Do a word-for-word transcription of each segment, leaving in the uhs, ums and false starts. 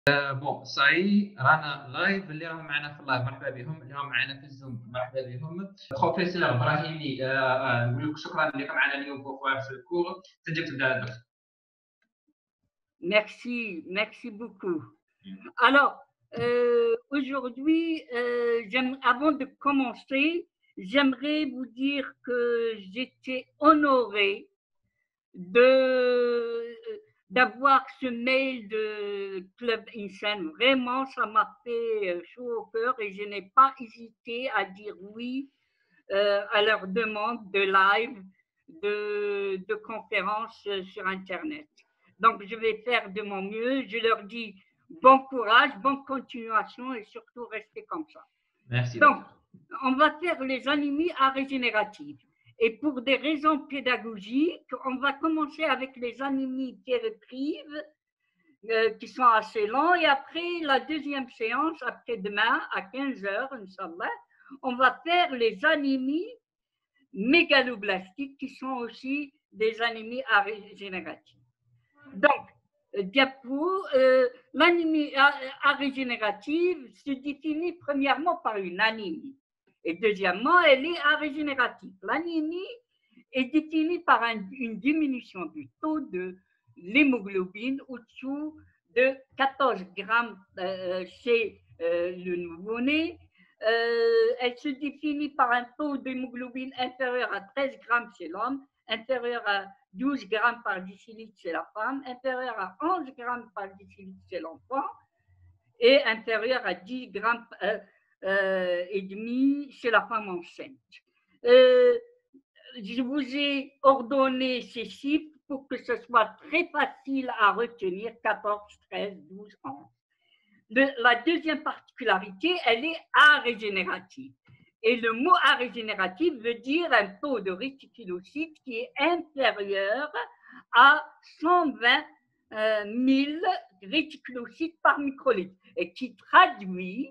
بون صاي رانا لايف اللي راهم معنا في اللايف مرحبا بهم، اللي راهم معنا في الزوم مرحبا بهم. بروفيسور ابراهيمي، آه، آه، نقول لك شكرا اللي راك معنا اليوم pour faire ce cours. تنجم تبدا الدرس. Merci, merci beaucoup. Alors, euh, aujourd'hui, euh, j'aime- avant de commencer, j'aimerais vous dire que j'étais honorée de d'avoir ce mail de Club Insen. Vraiment, ça m'a fait chaud au cœur et je n'ai pas hésité à dire oui euh, à leur demande de live, de, de conférence sur Internet. Donc, je vais faire de mon mieux. Je leur dis bon courage, bonne continuation et surtout restez comme ça. Merci. Donc, on va faire les animés à régénérative. Et pour des raisons pédagogiques, on va commencer avec les animés thérapeuses euh, qui sont assez longs. Et après la deuxième séance, après-demain, à quinze heures, Inch'Allah, on va faire les animés mégaloblastiques qui sont aussi des animés à régénérative. Donc, diapo, euh, l'anémie à, à régénérative se définit premièrement par une anémie. Et deuxièmement, elle est à régénérative. L'anémie est définie par un, une diminution du taux de l'hémoglobine au-dessous de quatorze grammes euh, chez euh, le nouveau-né. Euh, elle se définit par un taux d'hémoglobine inférieur à treize grammes chez l'homme, inférieur à douze grammes par décilitre chez la femme, inférieur à onze grammes par décilitre chez l'enfant et inférieur à dix grammes euh, euh, et demi chez la femme enceinte. Euh, je vous ai ordonné ces chiffres pour que ce soit très facile à retenir, quatorze, treize, douze, onze. Le, la deuxième particularité, elle est arégénérative. Et le mot arégénératif veut dire un taux de réticulocytes qui est inférieur à cent vingt mille réticulocytes par microlitre et qui traduit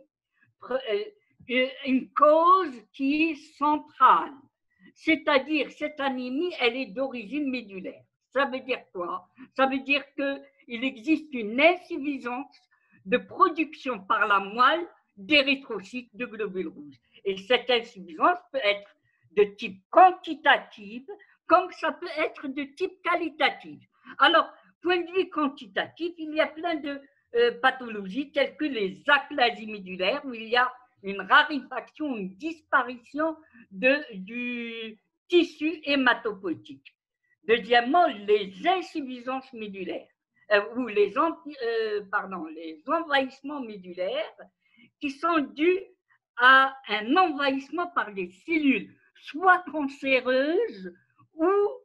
une cause qui est centrale. C'est-à-dire, cette anémie, elle est d'origine médulaire. Ça veut dire quoi? Ça veut dire qu'il existe une insuffisance de production par la moelle d'érythrocytes de globules rouges. Et cette insuffisance peut être de type quantitative, comme ça peut être de type qualitative. Alors, point de vue quantitatif, il y a plein de euh, pathologies telles que les aplasies médulaires, où il y a une raréfaction, une disparition de, du tissu hématopoïétique. Deuxièmement, les insuffisances médulaires, euh, ou les, euh, pardon, les envahissements médulaires qui sont dus à un envahissement par des cellules, soit cancéreuses ou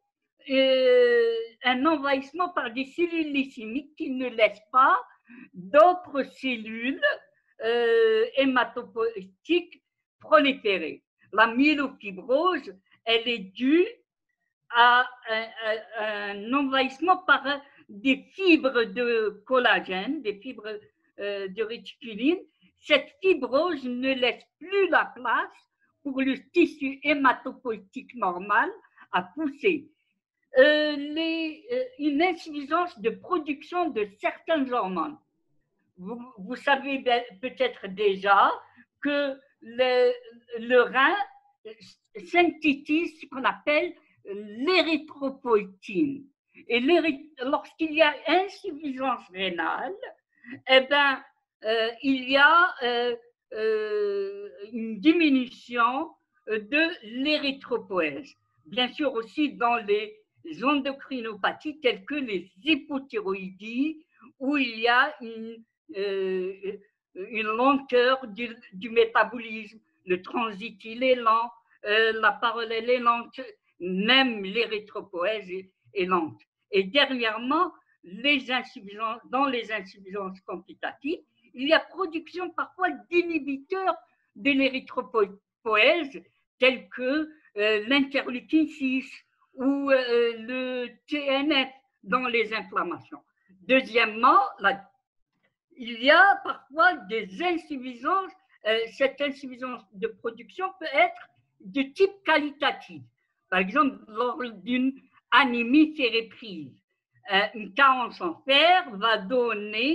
euh, un envahissement par des cellules lycémiques qui ne laissent pas d'autres cellules euh, hématopoïétiques proliférer. La myélofibrose, elle est due à un, à un envahissement par des fibres de collagène, des fibres euh, de réticuline. Cette fibrose ne laisse plus la place pour le tissu hématopoïétique normal à pousser. Euh, les, euh, une insuffisance de production de certaines hormones. Vous, vous savez peut-être déjà que le, le rein synthétise ce qu'on appelle l'érythropoïétine. Et lorsqu'il y a insuffisance rénale, eh ben, euh, il y a euh, euh, une diminution de l'érythropoèse. Bien sûr aussi dans les endocrinopathies telles que les hypothyroïdies, où il y a une, euh, une lenteur du, du métabolisme, le transit il est lent, euh, la parole elle est lente, même l'érythropoèse est, est lente. Et dernièrement, les insuffisances, dans les insuffisances quantitatives, il y a production parfois d'inhibiteurs de l'érythropoèse, tels que euh, l'interleukine six ou euh, le T N F dans les inflammations. Deuxièmement, la, il y a parfois des insuffisances. Euh, cette insuffisance de production peut être de type qualitatif. Par exemple, lors d'une anémie féréprise, euh, une carence en fer va donner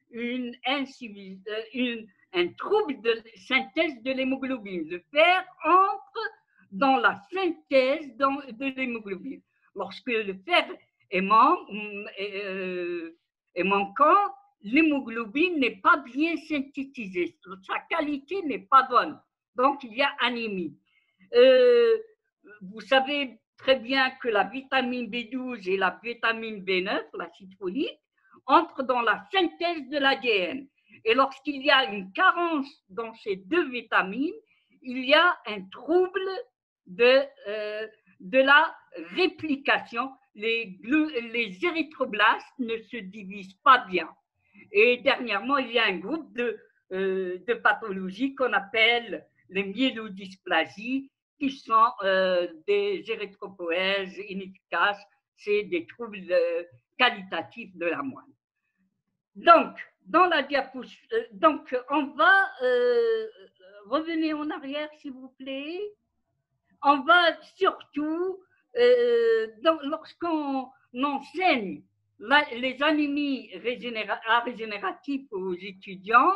une, une, un trouble de synthèse de l'hémoglobine. Le fer entre dans la synthèse de l'hémoglobine. Lorsque le fer est, man, est, est manquant, l'hémoglobine n'est pas bien synthétisée. Sa qualité n'est pas bonne. Donc, il y a anémie. Euh, vous savez très bien que la vitamine B douze et la vitamine B neuf, l'acide folique, entrent dans la synthèse de l'A D N. Et lorsqu'il y a une carence dans ces deux vitamines, il y a un trouble de, euh, de la réplication. Les, les érythroblastes ne se divisent pas bien. Et dernièrement, il y a un groupe de, euh, de pathologies qu'on appelle les myélodysplasies, qui sont euh, des érythropoèses inefficaces, c'est des troubles euh, qualitatifs de la moelle. Donc, dans la diapositive, euh, donc on va euh, revenir en arrière, s'il vous plaît. On va surtout, euh, lorsqu'on enseigne la, les anémies régénéra régénératives aux étudiants,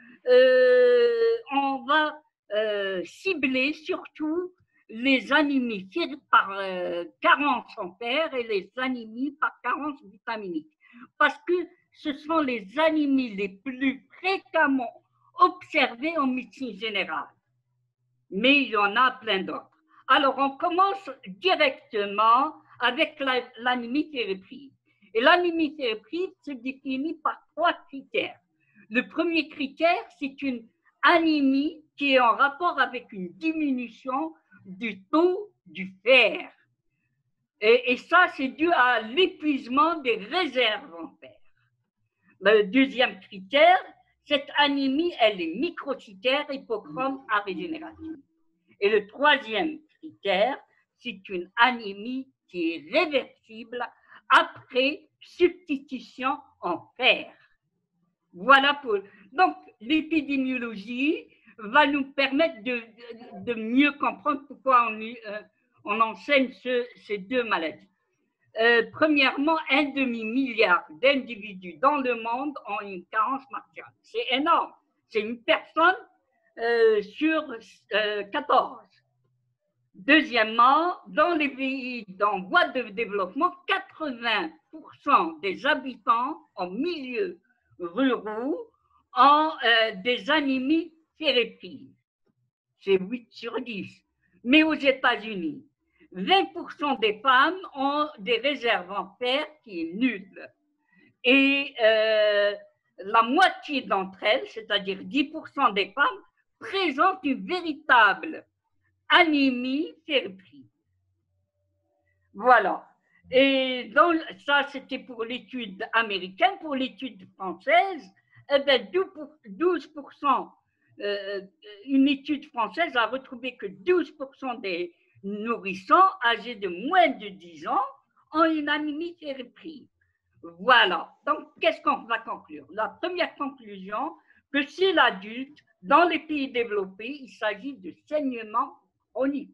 euh, on va euh, cibler surtout les anémies par euh, carence en fer et les anémies par carence vitaminique. Parce que ce sont les anémies les plus fréquemment observées en médecine générale. Mais il y en a plein d'autres. Alors, on commence directement avec l'anémie féréprine. Et l'anémie féréprine se définit par trois critères. Le premier critère, c'est une anémie qui est en rapport avec une diminution du taux du fer. Et, et ça, c'est dû à l'épuisement des réserves en fer. Le deuxième critère, cette anémie, elle est microcytaire, hypochrome, arégénérative. Et le troisième critère, c'est une anémie qui est réversible après substitution en fer. Voilà pour. Donc, l'épidémiologie va nous permettre de, de, de mieux comprendre pourquoi on, euh, on enseigne ce, ces deux maladies. Euh, premièrement, un demi-milliard d'individus dans le monde ont une carence martiale. C'est énorme. C'est une personne euh, sur euh, quatorze. Deuxièmement, dans les pays en voie de développement, quatre-vingts pour cent des habitants en milieu ruraux ont euh, des anémies féréprines. C'est huit sur dix. Mais aux États-Unis, vingt pour cent des femmes ont des réserves en fer qui est nulle. Et euh, la moitié d'entre elles, c'est-à-dire dix pour cent des femmes, présentent une véritable anémie féréprine. Voilà. Et donc, ça, c'était pour l'étude américaine. Pour l'étude française, eh bien, douze pour cent, euh, une étude française a retrouvé que douze pour cent des nourrissons âgés de moins de dix ans ont une anémie féréprine. Voilà. Donc, qu'est-ce qu'on va conclure? La première conclusion, que chez l'adulte, dans les pays développés, il s'agit de saignement chronique.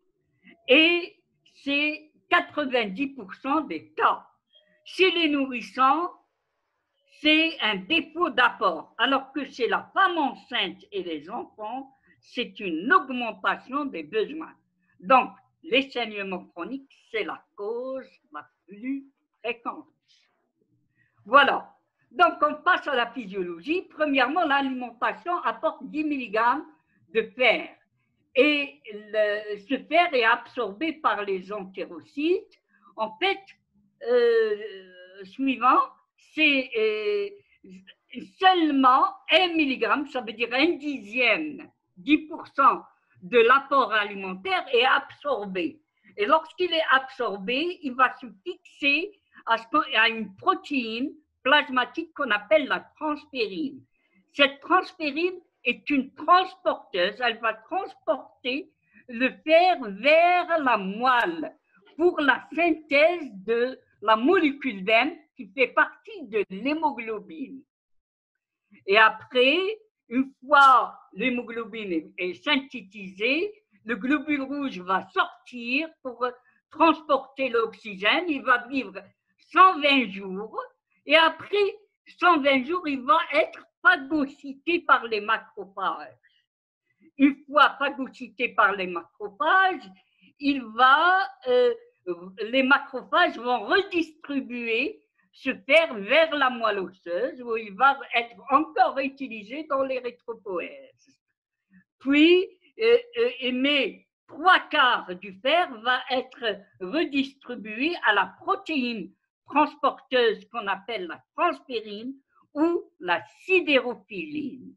Et c'est quatre-vingt-dix pour cent des cas. Chez les nourrissons, c'est un défaut d'apport, alors que chez la femme enceinte et les enfants, c'est une augmentation des besoins. Donc, les saignements chroniques, c'est la cause la plus fréquente. Voilà. Donc, on passe à la physiologie. Premièrement, l'alimentation apporte dix milligrammes de fer. Et le, ce fer est absorbé par les entérocytes. En fait, euh, suivant, c'est euh, seulement un milligramme, ça veut dire un dixième, dix pour cent de l'apport alimentaire est absorbé. Et lorsqu'il est absorbé, il va se fixer à, ce, à une protéine plasmatique qu'on appelle la transférine. Cette transférine est une transporteuse, elle va transporter le fer vers la moelle pour la synthèse de la molécule d'M qui fait partie de l'hémoglobine. Et après, une fois l'hémoglobine est synthétisée, le globule rouge va sortir pour transporter l'oxygène, il va vivre cent vingt jours et après cent vingt jours, il va être phagocyté par les macrophages. Une fois phagocyté par les macrophages, il va, euh, les macrophages vont redistribuer ce fer vers la moelle osseuse où il va être encore utilisé dans les l'érythropoïèse. Puis, euh, euh, mais trois quarts du fer va être redistribué à la protéine transporteuse qu'on appelle la transpérine ou la sidérophiline.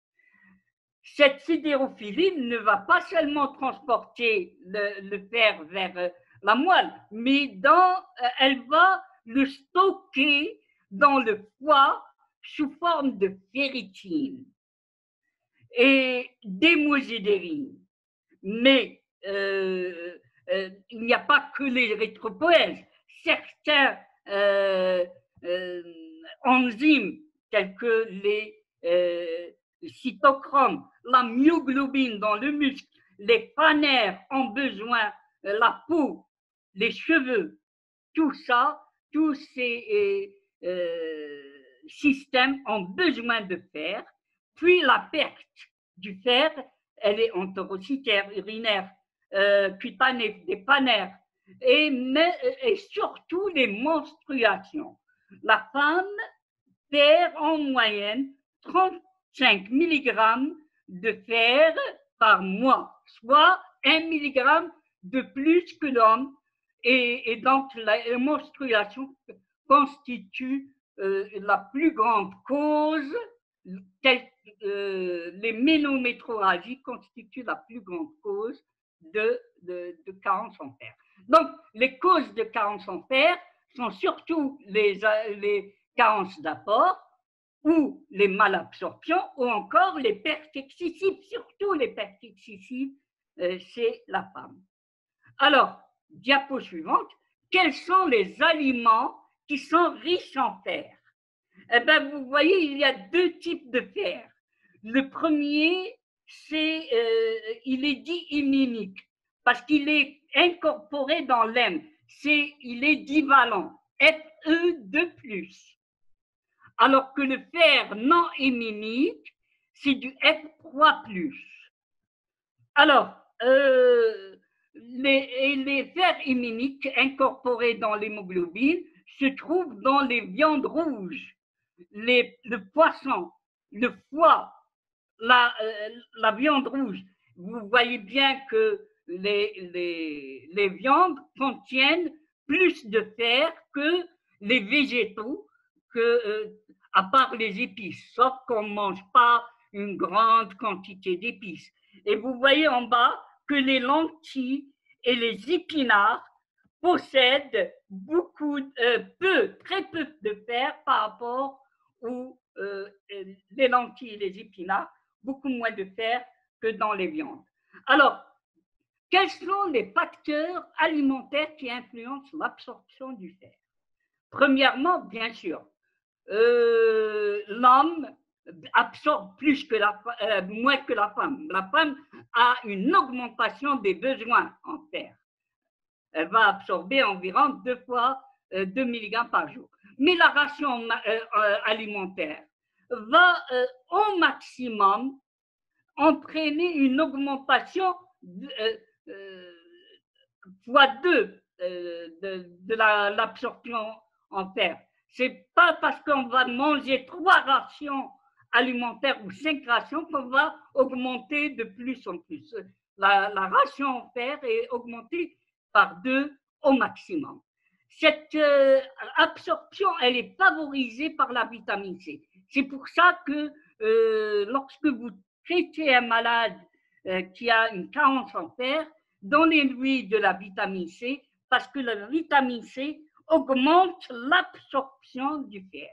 Cette sidérophiline ne va pas seulement transporter le, le fer vers la moelle, mais dans, elle va le stocker dans le foie sous forme de ferritine et d'hémosiderine. Mais euh, euh, il n'y a pas que les érythropoïèses. Certains euh, euh, enzymes tels que les euh, cytochromes, la myoglobine dans le muscle, les phanères ont besoin, euh, la peau, les cheveux, tout ça, tous ces euh, euh, systèmes ont besoin de fer. Puis la perte du fer, elle est entérocytaire, urinaire, euh, cutanée, des phanères, et, mais, et surtout les menstruations. La femme perd en moyenne trente-cinq milligrammes de fer par mois, soit un milligramme de plus que l'homme, et, et donc la menstruation constitue euh, la plus grande cause, telle, euh, les ménométrorragies constituent la plus grande cause de, de, de carence en fer. Donc, les causes de carence en fer sont surtout les, les carences d'apport ou les malabsorptions ou encore les pertes excessives, surtout les pertes excessives euh, chez la femme. Alors, diapo suivante, quels sont les aliments qui sont riches en fer? Eh bien, vous voyez, il y a deux types de fer. Le premier, c'est, euh, il est dit iminique, parce qu'il est incorporé dans l'hème. C'est, il est divalent, F E deux plus. Alors que le fer non héminique, c'est du F trois plus. Alors, euh, les, les fers héminiques incorporés dans l'hémoglobine se trouvent dans les viandes rouges, les, le poisson, le foie, la, euh, la viande rouge. Vous voyez bien que les, les, les viandes contiennent plus de fer que les végétaux, que, euh, à part les épices, sauf qu'on ne mange pas une grande quantité d'épices. Et vous voyez en bas que les lentilles et les épinards possèdent beaucoup, euh, peu, très peu de fer par rapport aux euh, les lentilles et les épinards, beaucoup moins de fer que dans les viandes. Alors, quels sont les facteurs alimentaires qui influencent l'absorption du fer? Premièrement, bien sûr, euh, l'homme absorbe plus que la, euh, moins que la femme. La femme a une augmentation des besoins en fer. Elle va absorber environ deux fois euh, deux milligrammes par jour. Mais la ration euh, euh, alimentaire va euh, au maximum entraîner une augmentation de, euh, euh, fois deux euh, de, de l'absorption en fer. C'est pas parce qu'on va manger trois rations alimentaires ou cinq rations qu'on va augmenter de plus en plus. La, la ration en fer est augmentée par deux au maximum. Cette euh, absorption, elle est favorisée par la vitamine C. C'est pour ça que euh, lorsque vous traitez un malade euh, qui a une carence en fer, donnez-lui de la vitamine C parce que la vitamine C augmente l'absorption du fer.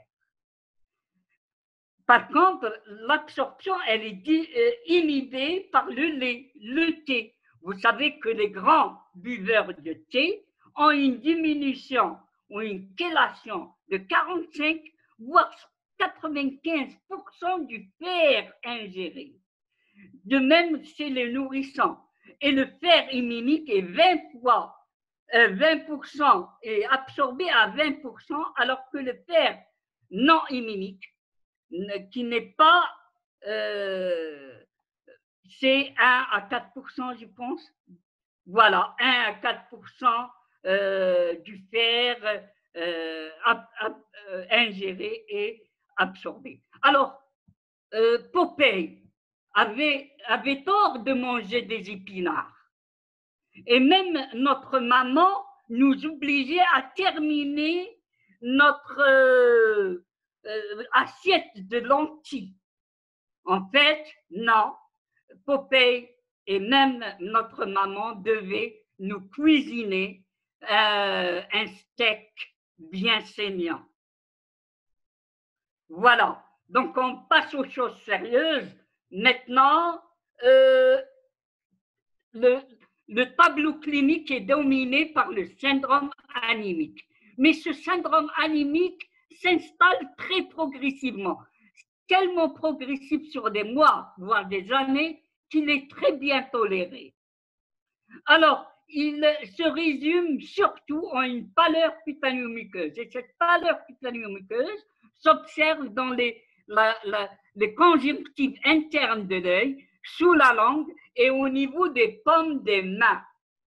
Par contre, l'absorption, elle est euh, inhibée par le lait, le thé. Vous savez que les grands buveurs de thé ont une diminution ou une chélation de quarante-cinq voire quatre-vingt-quinze pour cent du fer ingéré. De même chez les nourrissons. Et le fer héminique est vingt fois, euh, vingt pour cent est absorbé à vingt pour cent, alors que le fer non immunique, qui n'est pas, euh, c'est un à quatre pour cent, je pense. Voilà, un à quatre pour cent euh, du fer euh, ab, ab, euh, ingéré et absorbé. Alors, euh, Popeye avait, avait tort de manger des épinards. Et même notre maman nous obligeait à terminer notre euh, euh, assiette de lentilles. En fait, non, Popeye et même notre maman devaient nous cuisiner euh, un steak bien saignant. Voilà, donc on passe aux choses sérieuses. Maintenant, euh, le, le tableau clinique est dominé par le syndrome anémique. Mais ce syndrome anémique s'installe très progressivement, tellement progressif sur des mois, voire des années, qu'il est très bien toléré. Alors, il se résume surtout en une pâleur cutanéo-muqueuse. Et cette pâleur cutanéo-muqueuse s'observe dans les, la, la, les conjonctives internes de l'œil, sous la langue et au niveau des paumes des mains.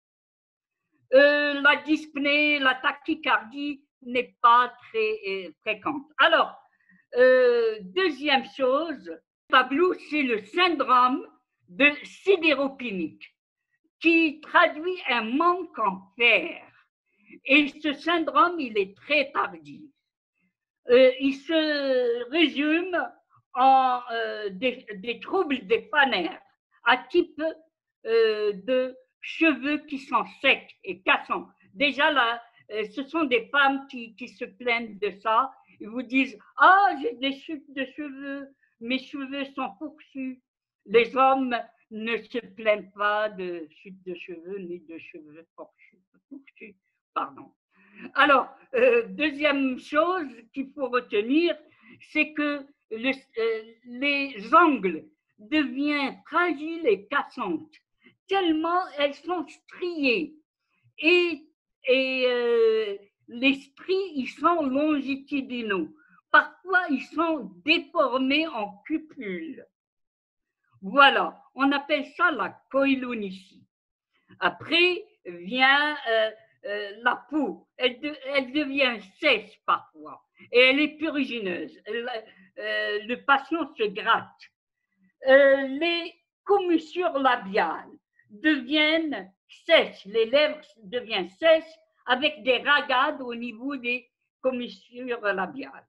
Euh, la dyspnée, la tachycardie n'est pas très euh, fréquente. Alors, euh, deuxième chose, tableau, c'est le syndrome de sidéropénique qui traduit un manque en fer. Et ce syndrome, il est très tardif. Euh, il se résume en euh, des, des troubles des phanaires à type euh, de cheveux qui sont secs et cassants. Déjà là, euh, ce sont des femmes qui, qui se plaignent de ça. Ils vous disent « Ah, j'ai des chutes de cheveux, mes cheveux sont fourchus ». Les hommes ne se plaignent pas de chute de cheveux ni de cheveux fourchus. fourchus pardon. Alors, euh, deuxième chose qu'il faut retenir, c'est que le, euh, les ongles deviennent fragiles et cassantes, tellement elles sont striées. Et, et euh, les stries, ils sont longitudinaux. Parfois, ils sont déformés en cupules. Voilà, on appelle ça la koilonicie. Après vient euh, euh, la peau, elle, de, elle devient sèche parfois et elle est purgineuse. Elle, euh, le patient se gratte. Euh, les commissures labiales deviennent sèches, les lèvres deviennent sèches avec des ragades au niveau des commissures labiales.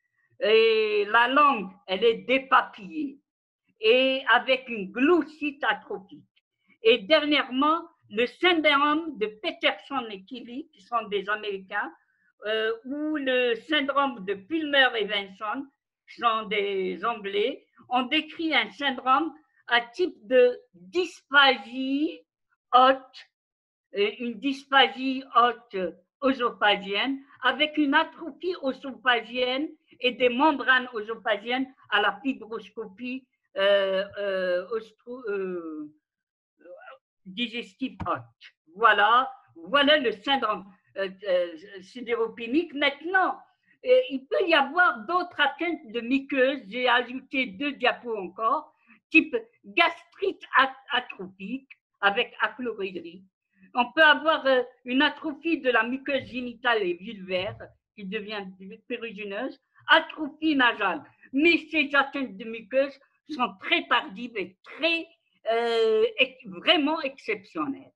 Et la langue, elle est dépapillée et avec une glossite atrophique. Et dernièrement, le syndrome de Peterson et Kelly, qui sont des Américains, euh, ou le syndrome de Pilmer-Evenson, qui sont des Anglais, ont décrit un syndrome à type de dysphagie haute, une dysphagie haute œsophagienne, avec une atrophie œsophagienne et des membranes œsophagiennes à la fibroscopie euh, euh, ostro, euh, digestif haute. Voilà, voilà le syndrome euh, euh, sidéropénique. Maintenant, euh, il peut y avoir d'autres atteintes de muqueuse. J'ai ajouté deux diapos encore, type gastrite atrophique avec achlorhydrie. On peut avoir euh, une atrophie de la muqueuse génitale et vulvaire qui devient périgineuse, atrophie nasale. Mais ces atteintes de muqueuse sont très tardives et très euh, vraiment exceptionnelles.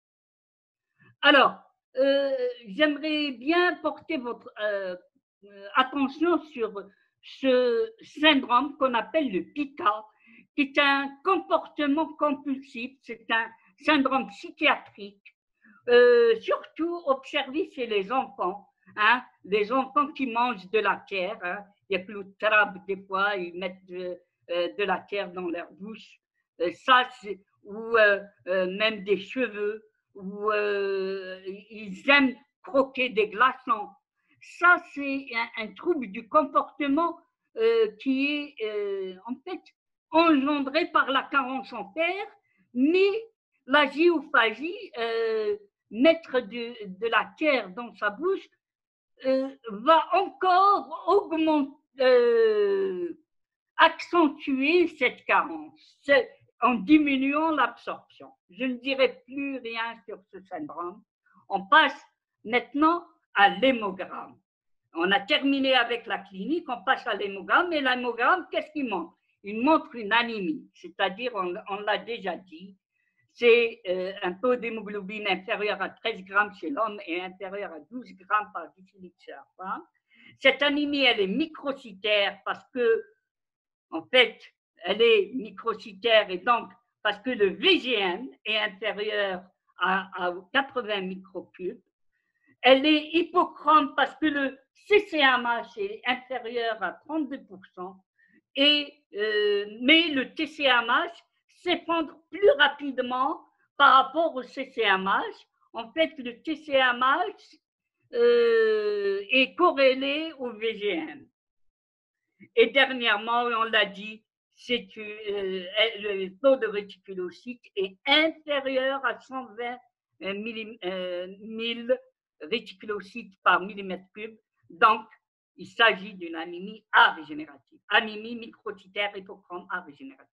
Alors, euh, j'aimerais bien porter votre euh, attention sur ce syndrome qu'on appelle le pica, qui est un comportement compulsif, c'est un syndrome psychiatrique, euh, surtout observé chez les enfants, hein, les enfants qui mangent de la terre, hein, il y a plus de crabes des fois, ils mettent de, euh, de la terre dans leur bouche, euh, ça, ou euh, euh, même des cheveux, où euh, ils aiment croquer des glaçons. Ça, c'est un, un trouble du comportement euh, qui est euh, en fait engendré par la carence en fer, mais la géophagie, euh, mettre de, de la terre dans sa bouche, euh, va encore augmenter, euh, accentuer cette carence en diminuant l'absorption. Je ne dirai plus rien sur ce syndrome. On passe maintenant à l'hémogramme. On a terminé avec la clinique, on passe à l'hémogramme. Et l'hémogramme, qu'est-ce qu'il montre? Il montre une anémie, c'est-à-dire, on, on l'a déjà dit, c'est euh, un taux d'hémoglobine inférieur à treize grammes chez l'homme et inférieur à douze grammes par décilitre chez la femme. Cette anémie, elle est microcytaire parce que, en fait, elle est microcytaire et donc parce que le V G M est inférieur à, à quatre-vingts microcubes. Elle est hypochrome parce que le C C M H est inférieur à trente-deux pour cent, et, euh, mais le T C M H s'effondre plus rapidement par rapport au C C M H. En fait, le T C M H euh, est corrélé au V G M. Et dernièrement, on l'a dit, c'est euh, le taux de réticulocytes est inférieur à cent vingt mille réticulocytes par millimètre cube. Donc, il s'agit d'une anémie arégénérative. Anémie microcytaire hypochrome arégénérative.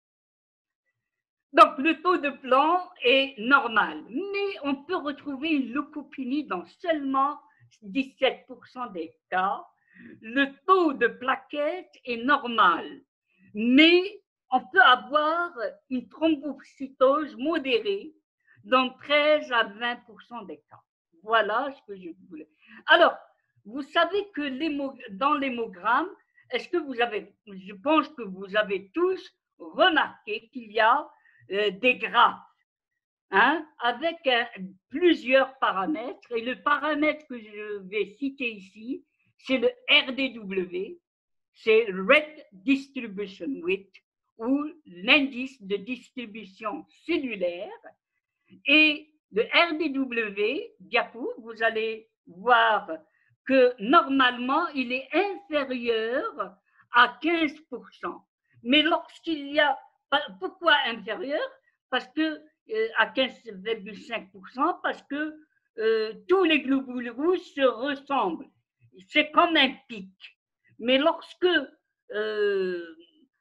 Donc, le taux de plomb est normal, mais on peut retrouver une leucopénie dans seulement dix-sept pour cent des cas. Le taux de plaquettes est normal, mais on peut avoir une thrombocytose modérée dans treize à vingt pour cent des cas. Voilà ce que je voulais. Alors, vous savez que dans l'hémogramme, est-ce que vous avez, je pense que vous avez tous remarqué qu'il y a euh, des graphes, hein, avec euh, plusieurs paramètres. Et le paramètre que je vais citer ici, c'est le R D W, c'est Red Distribution Width, ou l'indice de distribution cellulaire. Et le R D W, diapo, vous allez voir que normalement, il est inférieur à quinze pour cent. Mais lorsqu'il y a, pourquoi inférieur? Parce que euh, à quinze virgule cinq pour cent, parce que euh, tous les globules rouges se ressemblent. C'est comme un pic. Mais lorsque euh,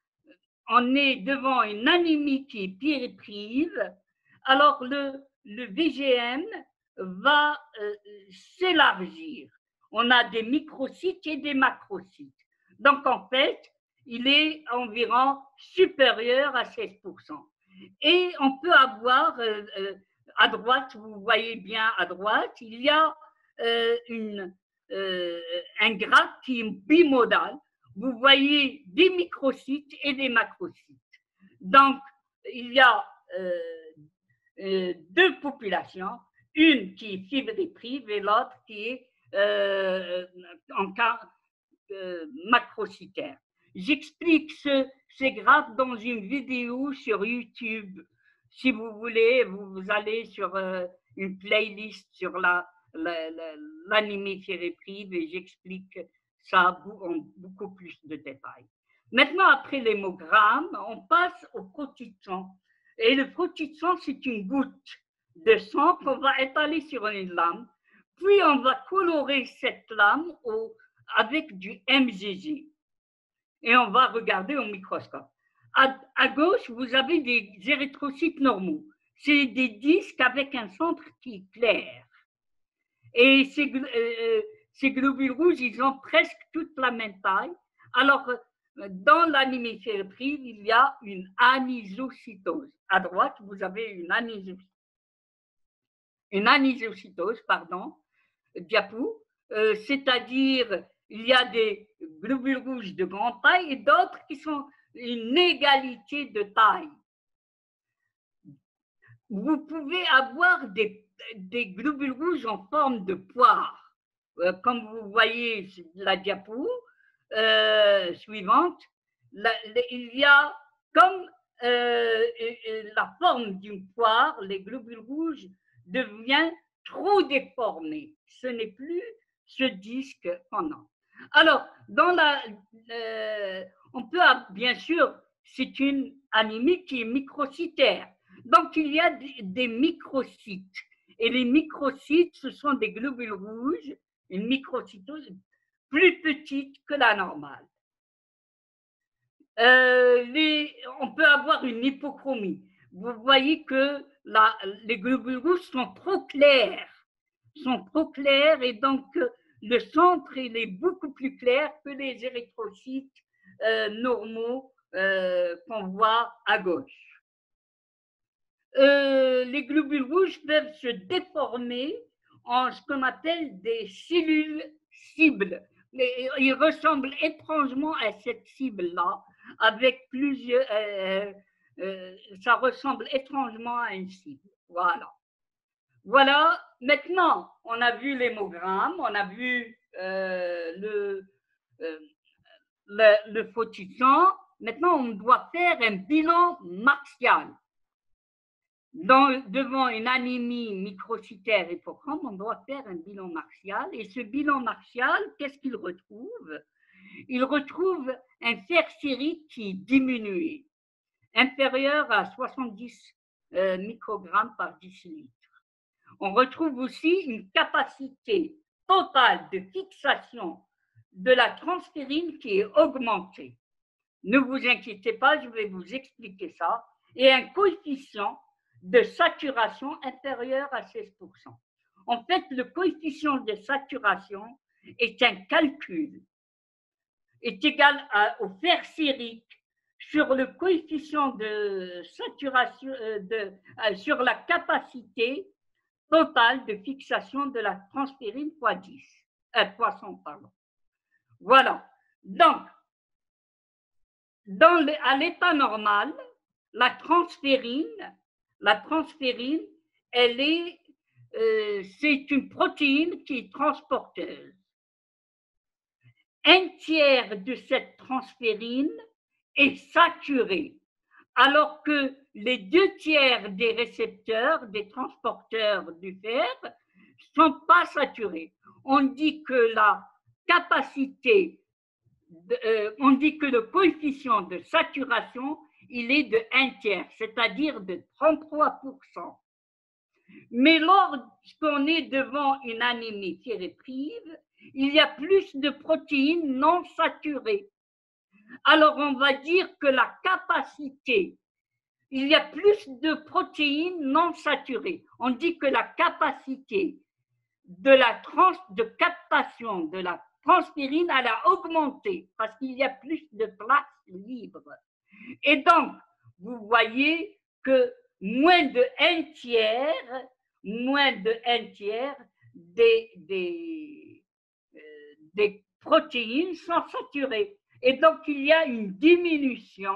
on est devant une anémie qui est périprive, alors le, le V G M va euh, s'élargir. On a des microcytes et des macrocytes. Donc, en fait, il est environ supérieur à seize pour cent. Et on peut avoir, euh, euh, à droite, vous voyez bien à droite, il y a euh, une, euh, un graphe qui est bimodal. Vous voyez des microcytes et des macrocytes. Donc, il y a euh, euh, deux populations, une qui est fibriprive et l'autre qui est euh, en cas euh, macrocytaire. J'explique ce, ces graphes dans une vidéo sur YouTube. Si vous voulez, vous, vous allez sur euh, une playlist sur la, la, la, l'anémie fibriprive et j'explique ça en beaucoup plus de détails. Maintenant, après l'hémogramme, on passe au frottis de sang. Et le frottis de sang, c'est une goutte de sang qu'on va étaler sur une lame. Puis, on va colorer cette lame au, avec du M G G. Et on va regarder au microscope. À, à gauche, vous avez des érythrocytes normaux. C'est des disques avec un centre qui est clair. Et ces, euh, ces globules rouges, ils ont presque toute la même taille. Alors, dans l'anémie fibriprive, il y a une anisocytose. À droite, vous avez une anisocytose. Une anisocytose, pardon, diapo, euh, c'est-à-dire il y a des globules rouges de grande taille et d'autres qui sont une égalité de taille. Vous pouvez avoir des, des globules rouges en forme de poire, euh, comme vous voyez la diapo euh, suivante. La, la, il y a comme euh, la forme d'une poire, les globules rouges deviennent trop déformés. Ce n'est plus ce disque qu'on a. Alors, dans la, euh, on peut, bien sûr, c'est une anémie qui est microcytaire. Donc, il y a des, des microcytes. Et les microcytes, ce sont des globules rouges une microcytose plus petite que la normale. Euh, les, on peut avoir une hypochromie. Vous voyez que la, les globules rouges sont trop clairs, sont trop clairs et donc le centre il est beaucoup plus clair que les érythrocytes euh, normaux euh, qu'on voit à gauche. Euh, les globules rouges peuvent se déformer en ce qu'on appelle des cellules cibles. Ils ressemblent étrangement à cette cible-là, avec plusieurs. Euh, euh, ça ressemble étrangement à une cible. Voilà. Voilà. Maintenant, on a vu l'hémogramme, on a vu euh, le, euh, le, le photisant. Maintenant, on doit faire un bilan martial. Dans, devant une anémie microcytaire hypochrome, on doit faire un bilan martial. Et ce bilan martial, qu'est-ce qu'il retrouve? Il retrouve un fer sérique qui est diminué, inférieur à soixante-dix euh, microgrammes par décilitre. On retrouve aussi une capacité totale de fixation de la transférine qui est augmentée. Ne vous inquiétez pas, je vais vous expliquer ça. Et un coefficient de saturation inférieur à seize pour cent. En fait, le coefficient de saturation est un calcul, est égal à, au fer sérique sur le coefficient de saturation, de, euh, sur la capacité totale de fixation de la transférine fois dix, euh, fois cent, pardon. Voilà. Donc, dans le, à l'état normal, la transférine La transférine, elle est, euh, c'est une protéine qui est transporteuse. Un tiers de cette transférine est saturé, alors que les deux tiers des récepteurs, des transporteurs du fer, ne sont pas saturés. On dit que la capacité, de, euh, on dit que le coefficient de saturation, il est de un tiers, c'est-à-dire de trente-trois pour cent. Mais lorsqu'on est devant une anémie ferriprive, il y a plus de protéines non saturées. Alors on va dire que la capacité, il y a plus de protéines non saturées. On dit que la capacité de la trans, de captation de la transférine, elle a augmenté parce qu'il y a plus de place libre. Et donc, vous voyez que moins de un tiers, moins de un tiers des, des, euh, des protéines sont saturées. Et donc, il y a une diminution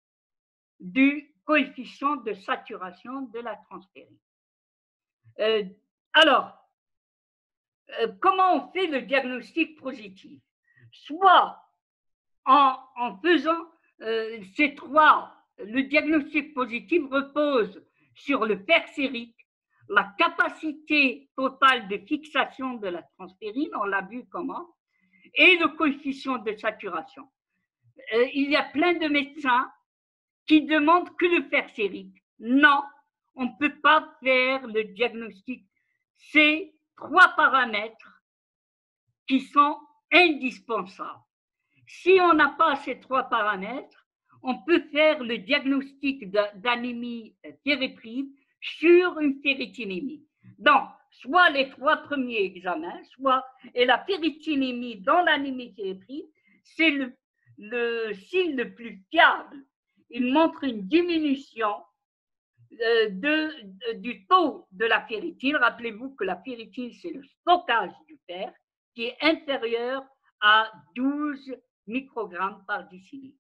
du coefficient de saturation de la transférine. Euh, alors, euh, comment on fait le diagnostic positif? Soit en, en faisant euh, ces trois, le diagnostic positif repose sur le fer sérique, la capacité totale de fixation de la transférine, on l'a vu comment, et le coefficient de saturation. Euh, il y a plein de médecins qui demandent que le fer sérique. Non, on ne peut pas faire le diagnostic. C'est trois paramètres qui sont indispensables. Si on n'a pas ces trois paramètres, on peut faire le diagnostic d'anémie ferriprive sur une ferritinémie. Donc, soit les trois premiers examens, soit, et la ferritinémie dans l'anémie ferriprive, c'est le, le signe le plus fiable. Il montre une diminution de, de, du taux de la ferritine. Rappelez-vous que la ferritine, c'est le stockage du fer qui est inférieur à douze microgrammes par décilitre.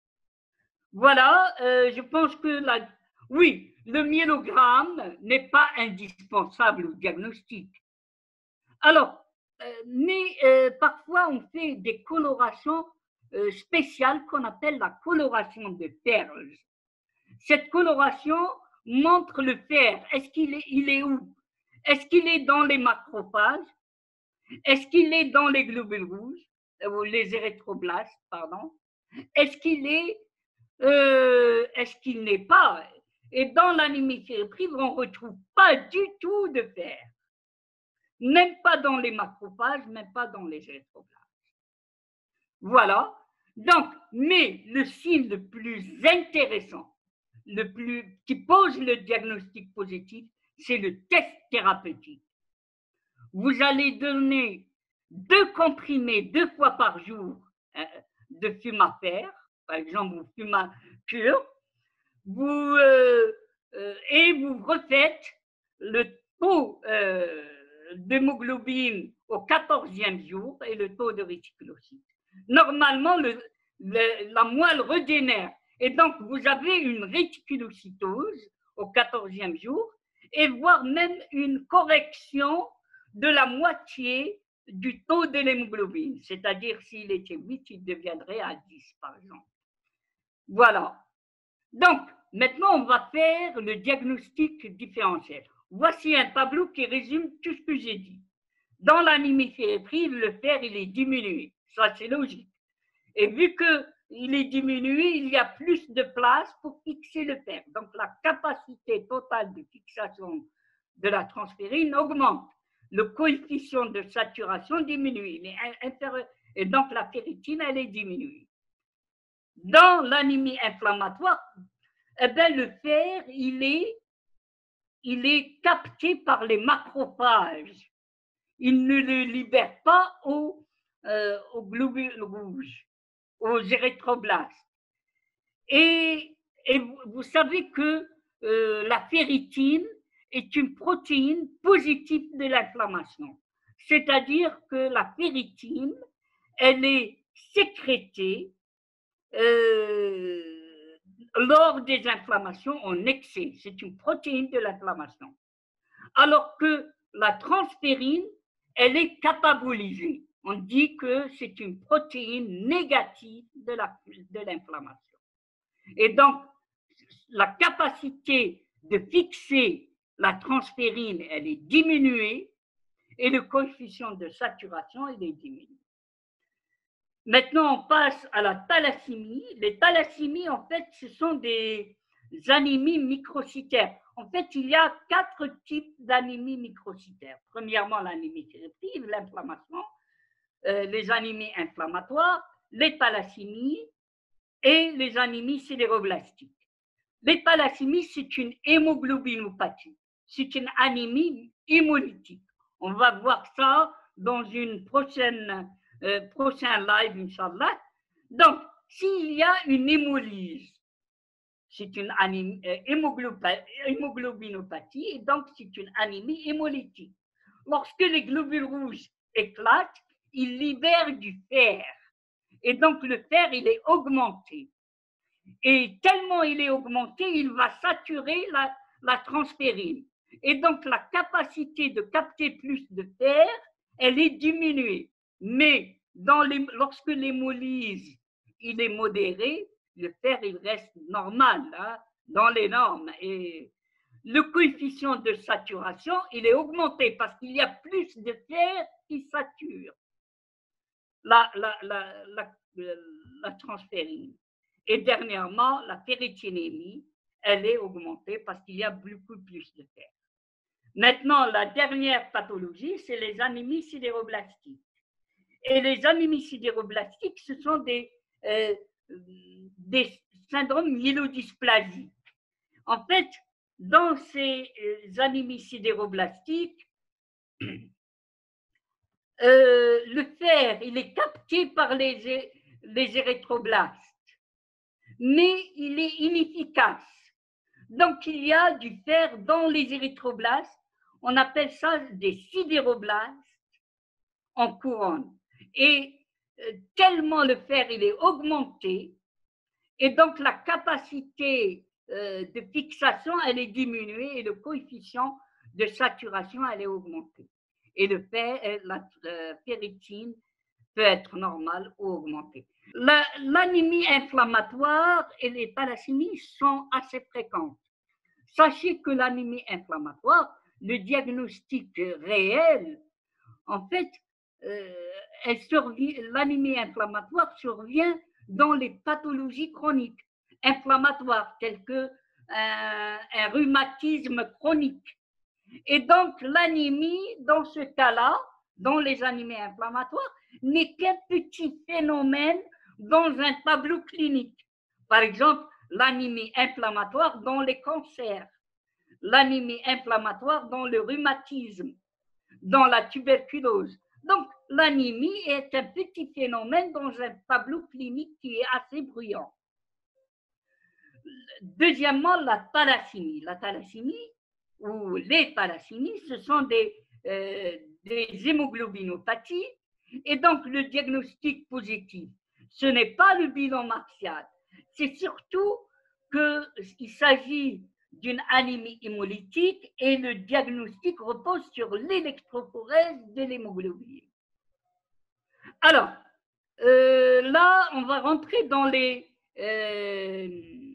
Voilà, euh, je pense que la, oui, le myélogramme n'est pas indispensable au diagnostic. Alors, euh, mais euh, parfois on fait des colorations euh, spéciales qu'on appelle la coloration de Pearls. Cette coloration montre le fer. Est-ce qu'il est, il est où? Est-ce qu'il est dans les macrophages? Est-ce qu'il est dans les globules rouges, ou les érythroblastes, pardon? Est-ce qu'il est, euh, est-ce qu'il n'est pas? Et dans l'anémie ferriprive, on ne retrouve pas du tout de fer. même pas dans les macrophages, même pas dans les érythroblastes. Voilà. Donc, mais le signe le plus intéressant, le plus, qui pose le diagnostic positif, c'est le test thérapeutique. Vous allez donner deux comprimés deux fois par jour euh, de fumifère, par exemple, vous fumez pur, vous, euh, euh, et vous refaites le taux euh, d'hémoglobine au quatorzième jour et le taux de réticulocytes. Normalement, le, le, la moelle régénère et donc vous avez une réticulocytose au quatorzième jour et voire même une correction de la moitié du taux de l'hémoglobine, c'est-à-dire s'il était huit, il deviendrait à dix par exemple. Voilà. Donc, maintenant, on va faire le diagnostic différentiel. Voici un tableau qui résume tout ce que j'ai dit. Dans l'anémie fébrile, le fer, il est diminué. Ça, c'est logique. Et vu qu'il est diminué, il y a plus de place pour fixer le fer. Donc, la capacité totale de fixation de la transférine augmente. Le coefficient de saturation diminue. Il est inférieur. Et donc, la ferritine, elle est diminuée. Dans l'anémie inflammatoire, eh bien, le fer, il est, il est capté par les macrophages. Il ne le libère pas aux, euh, aux globules rouges, aux érythroblastes. Et, et vous, vous savez que euh, la ferritine est une protéine positive de l'inflammation. C'est-à-dire que la ferritine, elle est sécrétée euh, lors des inflammations en excès. C'est une protéine de l'inflammation. Alors que la transférine, elle est catabolisée. On dit que c'est une protéine négative de l'inflammation. Et donc, la capacité de fixer la transférine, elle est diminuée et le coefficient de saturation, il est diminué. Maintenant, on passe à la thalassémie. Les thalassémies, en fait, ce sont des anémies microcytaires. En fait, il y a quatre types d'anémies microcytaires. Premièrement, l'anémie fébrile, l'inflammation, euh, les anémies inflammatoires, les thalassémies et les anémies sidéroblastiques. Les thalassémies, c'est une hémoglobinopathie. C'est une anémie hémolytique. On va voir ça dans une prochaine Euh, prochain live, Inch'Allah. Donc, s'il y a une hémolyse, c'est une anémie, euh, hémoglobinopathie, et donc c'est une anémie hémolytique. Lorsque les globules rouges éclatent, ils libèrent du fer. Et donc, le fer, il est augmenté. Et tellement il est augmenté, il va saturer la, la transférine. Et donc, la capacité de capter plus de fer, elle est diminuée. Mais dans les, lorsque l'hémolyse il est modéré, le fer il reste normal, hein, dans les normes. Et le coefficient de saturation il est augmenté parce qu'il y a plus de fer qui sature la, la, la, la, la transférine. Et dernièrement, la ferritinémie, elle est augmentée parce qu'il y a beaucoup plus de fer. Maintenant, la dernière pathologie, c'est les anémies sidéroblastiques. Et les anémies sidéroblastiques, ce sont des, euh, des syndromes myélodysplasiques. En fait, dans ces anémies sidéroblastiques, euh, le fer, il est capté par les, les érythroblastes, mais il est inefficace. Donc, il y a du fer dans les érythroblastes. On appelle ça des sidéroblastes en couronne. Et tellement le fer il est augmenté, et donc la capacité euh, de fixation elle est diminuée et le coefficient de saturation elle est augmenté. Et le fer, la euh, ferritine peut être normale ou augmentée. L'anémie la, inflammatoire et les thalassémies sont assez fréquentes. Sachez que l'anémie inflammatoire, le diagnostic réel, en fait, euh, l'anémie inflammatoire survient dans les pathologies chroniques inflammatoires telles que euh, un rhumatisme chronique. Et donc, l'anémie, dans ce cas-là, dans les anémies inflammatoires, n'est qu'un petit phénomène dans un tableau clinique. Par exemple, l'anémie inflammatoire dans les cancers, l'anémie inflammatoire dans le rhumatisme, dans la tuberculose. Donc, l'anémie est un petit phénomène dans un tableau clinique qui est assez bruyant. Deuxièmement, la thalassémie. La thalassémie, ou les thalassémies, ce sont des, euh, des hémoglobinopathies. Et donc, le diagnostic positif, ce n'est pas le bilan martial, c'est surtout qu'il s'agit d'une anémie hémolytique et le diagnostic repose sur l'électrophorèse de l'hémoglobine. Alors, euh, là, on va rentrer dans les, euh,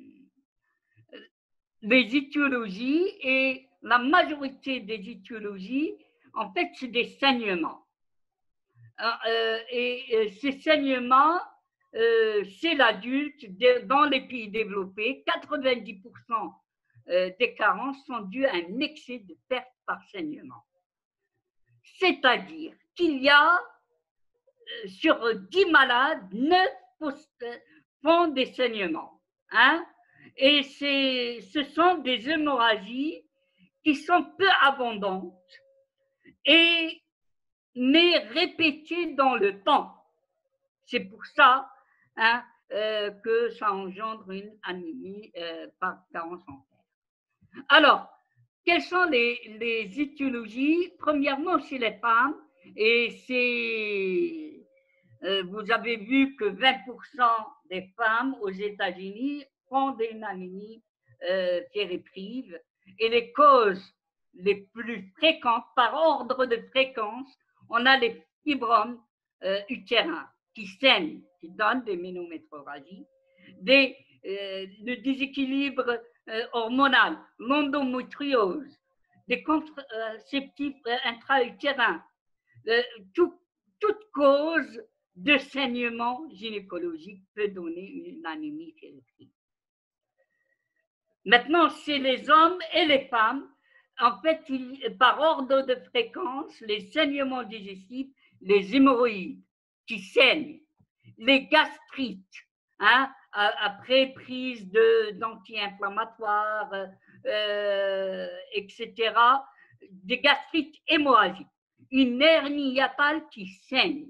les étiologies, et la majorité des étiologies, en fait, c'est des saignements. Euh, et ces saignements, euh, chez l'adulte, dans les pays développés, quatre-vingt-dix pour cent des carences sont dues à un excès de perte par saignement. C'est-à-dire qu'il y a sur dix malades, neuf font des saignements. Hein? Et ce sont des hémorragies qui sont peu abondantes, et, mais répétées dans le temps. C'est pour ça hein, euh, que ça engendre une anémie euh, par carence en fer. Alors, quelles sont les, les étiologies? Premièrement, chez les femmes, et c'est, euh, vous avez vu que vingt pour cent des femmes aux États-Unis font une anémie euh, ferriprive, et les causes les plus fréquentes, par ordre de fréquence, on a les fibromes euh, utérins qui saignent, qui donnent des ménométrorragies, des, euh, le déséquilibre euh, hormonal, l'endométriose, des contraceptifs euh, intra-utérins, euh, tout, toute cause de saignement gynécologique peut donner une anémie ferriprive. Maintenant, chez les hommes et les femmes, en fait, il, par ordre de fréquence, les saignements digestifs, les hémorroïdes qui saignent, les gastrites, hein, après prise d'anti-inflammatoires, euh, et cetera, des gastrites hémorragiques, une hernie hiatale qui saigne,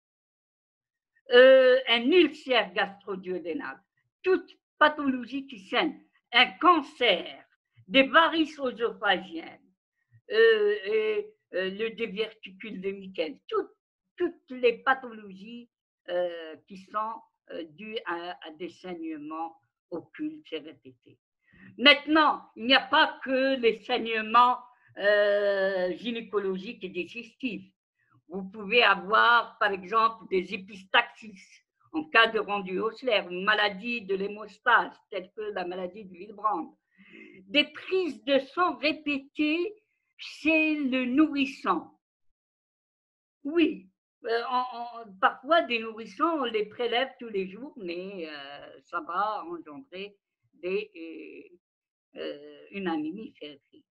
euh, un ulcère gastro-duodénal, toute pathologie qui saigne, un cancer, des varices œsophagiennes, euh, et euh, le diverticule de Meckel, tout, toutes les pathologies euh, qui sont euh, dues à, à des saignements occultes et répétés. Maintenant, il n'y a pas que les saignements euh, gynécologiques et digestifs. Vous pouvez avoir, par exemple, des épistaxis en cas de rendu ossellaire, une maladie de l'hémostase, telle que la maladie de Willebrand, des prises de sang répétées chez le nourrisson. Oui, euh, en, en, parfois des nourrissons, on les prélève tous les jours, mais euh, ça va engendrer des, euh, euh, une anémie ferriprive.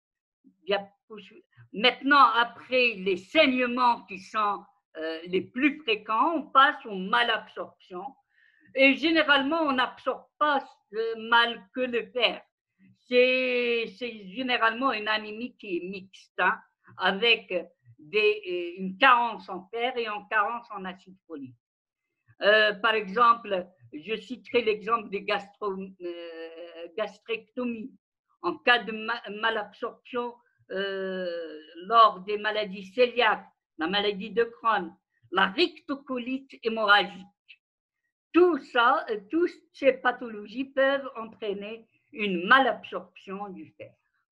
Maintenant, après les saignements qui sont euh, les plus fréquents, on passe aux malabsorptions. Et généralement, on n'absorbe pas le mal que le fer. C'est généralement une anémie qui est mixte, hein, avec des, une carence en fer et une carence en acide folique. Euh, par exemple, je citerai l'exemple des gastro, euh, gastrectomies. En cas de ma malabsorption euh, lors des maladies cœliaques, la maladie de Crohn, la rectocolite hémorragique, tout ça, toutes ces pathologies peuvent entraîner une malabsorption du fer.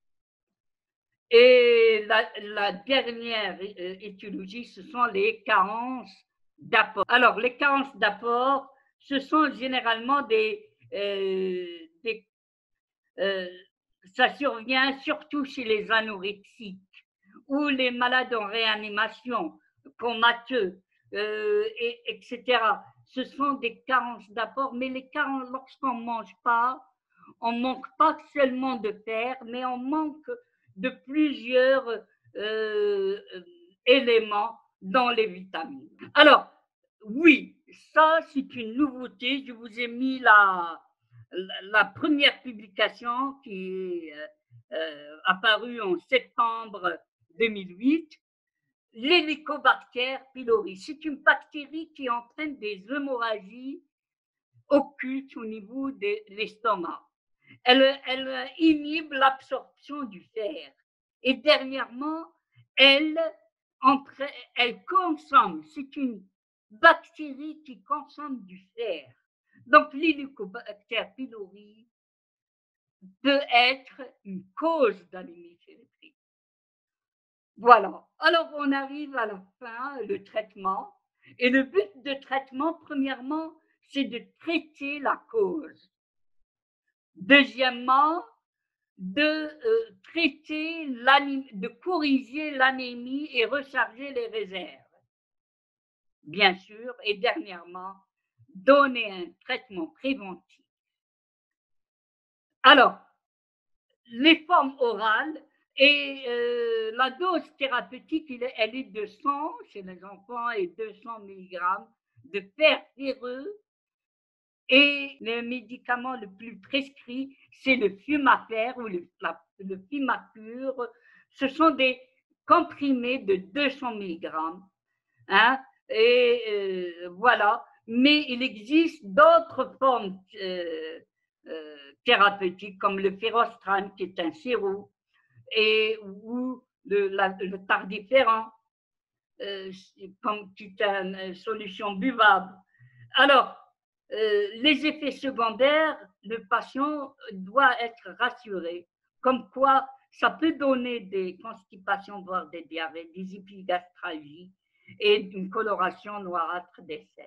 Et la, la dernière étiologie, ce sont les carences d'apport. Alors, les carences d'apport, ce sont généralement des, euh, des euh, ça survient surtout chez les anorexiques ou les malades en réanimation, comateux, euh, et, etc. Ce sont des carences d'apport, mais les carences, lorsqu'on ne mange pas, on ne manque pas seulement de fer, mais on manque de plusieurs euh, éléments dans les vitamines. Alors, oui, ça c'est une nouveauté. Je vous ai mis la, la, la première publication qui est euh, apparue en septembre deux mille huit. L'Hélicobacter pylori, c'est une bactérie qui entraîne des hémorragies occultes au niveau de l'estomac. Elle, elle inhibe l'absorption du fer. Et dernièrement, elle, entre, elle consomme, c'est une bactérie qui consomme du fer. Donc l'Hélicobacter pylori peut être une cause d'anémie fébrique. Voilà. Alors, on arrive à la fin, le traitement. Et le but de traitement, premièrement, c'est de traiter la cause. Deuxièmement, de euh, traiter l'anémie, de corriger l'anémie et recharger les réserves. Bien sûr. Et dernièrement, donner un traitement préventif. Alors, les formes orales. Et euh, la dose thérapeutique, elle est de cent chez les enfants et deux cents milligrammes de fer ferreux. Et le médicament le plus prescrit, c'est le Fumapure ou le, la, le Fumapure. Ce sont des comprimés de deux cents milligrammes. Hein, et euh, voilà. Mais il existe d'autres formes euh, euh, thérapeutiques comme le Ferrostrane, qui est un sirop, et ou le, la, le tardiféran, euh, comme c'est une solution buvable. Alors, euh, les effets secondaires, le patient doit être rassuré, comme quoi ça peut donner des constipations, voire des diarrhées, des épigastralgies et une coloration noirâtre des selles.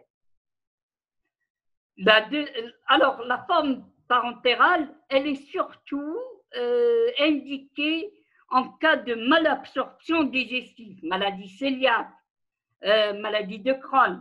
La deux, alors, la forme parentérale, elle est surtout euh, indiquée en cas de malabsorption digestive, maladie cœliaque, euh, maladie de Crohn.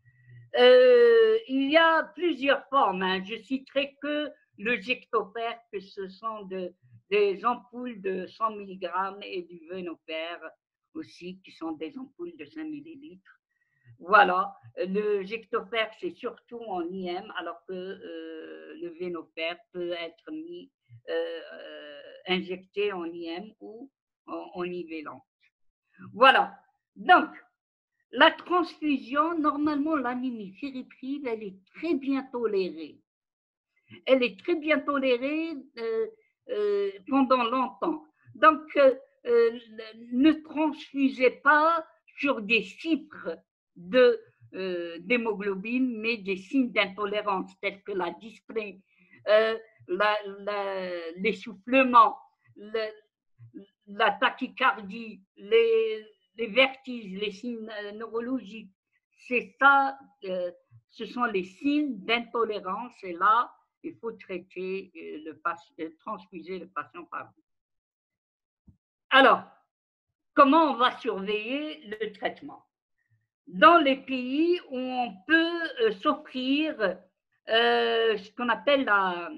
Euh, il y a plusieurs formes. Hein. Je citerai que le Gectoper, que ce sont de, des ampoules de cent milligrammes, et du Venoper aussi, qui sont des ampoules de cinq millilitres. Voilà, le Gectoper, c'est surtout en I M, alors que euh, le Venoper peut être mis, euh, euh, injecté en I M ou en, en nivellante. Voilà, donc, la transfusion, normalement, l'anémie fériprive, elle est très bien tolérée. Elle est très bien tolérée euh, euh, pendant longtemps. Donc, euh, euh, ne transfusez pas sur des chiffres de, euh, d'hémoglobine, mais des signes d'intolérance tels que la dyspnée, euh, la, la, l'essoufflement, le, la tachycardie, les, les vertiges, les signes neurologiques. C'est ça, euh, ce sont les signes d'intolérance. Et là, il faut traiter le patient, transfuser le patient par vous. Alors, comment on va surveiller le traitement? Dans les pays où on peut euh, s'offrir euh, ce qu'on appelle la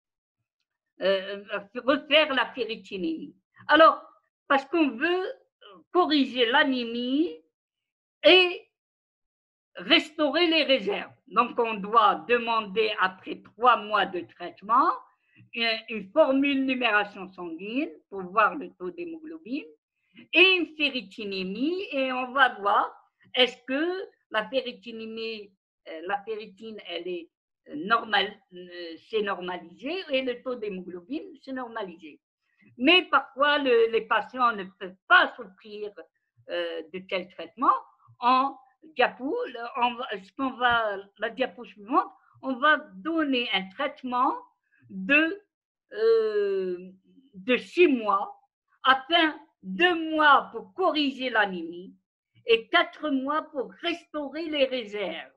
euh, refaire la ferritinémie. Alors, parce qu'on veut corriger l'anémie et restaurer les réserves. Donc, on doit demander, après trois mois de traitement, une, une formule numération sanguine pour voir le taux d'hémoglobine et une ferritinémie, et on va voir est-ce que la ferritinémie, la ferritine, elle est normale, c'est normalisé, et le taux d'hémoglobine, c'est normalisé. Mais parfois, le, les patients ne peuvent pas souffrir euh, de tel traitement. En diapo, on va, ce qu'on va, la diapo suivante, on va donner un traitement de, euh, de six mois, afin deux mois pour corriger l'anémie et quatre mois pour restaurer les réserves.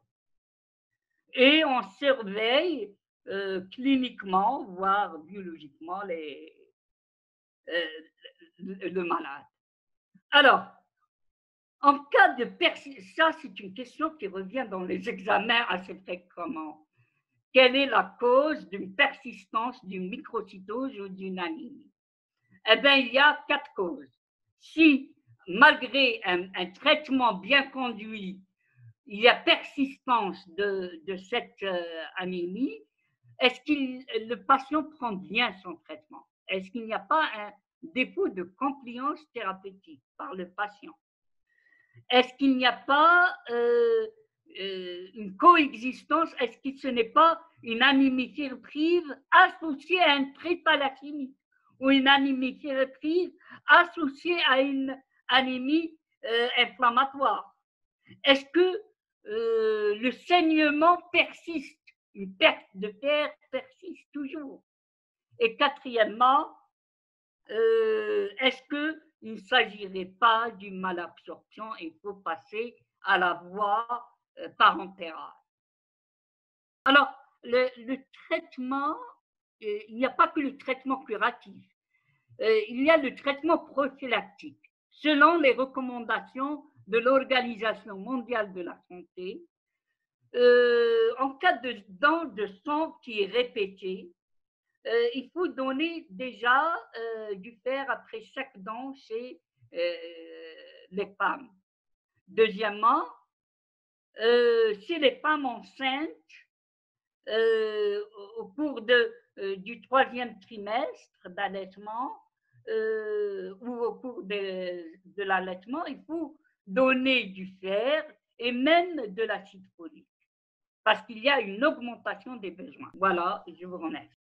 Et on surveille euh, cliniquement, voire biologiquement, les, euh, le, le malade. Alors, en cas de persistance, ça c'est une question qui revient dans les examens assez fréquemment. Quelle est la cause d'une persistance d'une microcytose ou d'une anémie? Eh bien, il y a quatre causes. Si, malgré un, un traitement bien conduit, il y a persistance de, de cette euh, anémie, est-ce que le patient prend bien son traitement? Est-ce qu'il n'y a pas un défaut de compliance thérapeutique par le patient? Est-ce qu'il n'y a pas euh, euh, une coexistence? Est-ce que ce n'est pas une anémie fébrile associée à une pré-thalassémie ou une anémie fébrile associée à une anémie euh, inflammatoire? Est-ce que euh, le saignement persiste? Une perte de fer persiste toujours? Et quatrièmement, euh, est-ce qu'il ne s'agirait pas d'une malabsorption? Il faut passer à la voie euh, parentérale. Alors, le, le traitement, euh, il n'y a pas que le traitement curatif, euh, il y a le traitement prophylactique. Selon les recommandations de l'Organisation mondiale de la santé, euh, en cas de dent de sang qui est répété, euh, il faut donner déjà euh, du fer après chaque dent chez euh, les femmes. Deuxièmement, euh, chez les femmes enceintes, euh, au cours de, euh, du troisième trimestre d'allaitement euh, ou au cours de, de l'allaitement, il faut donner du fer et même de l'acide folique parce qu'il y a une augmentation des besoins. Voilà, je vous remercie.